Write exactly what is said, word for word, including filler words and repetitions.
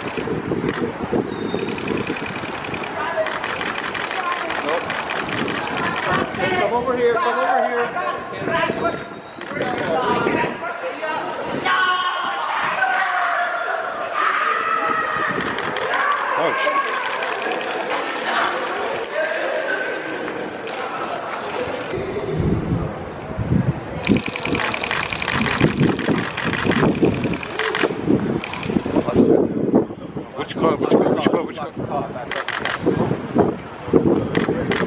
Come over here, come over here. Which car, which car, which car, which car?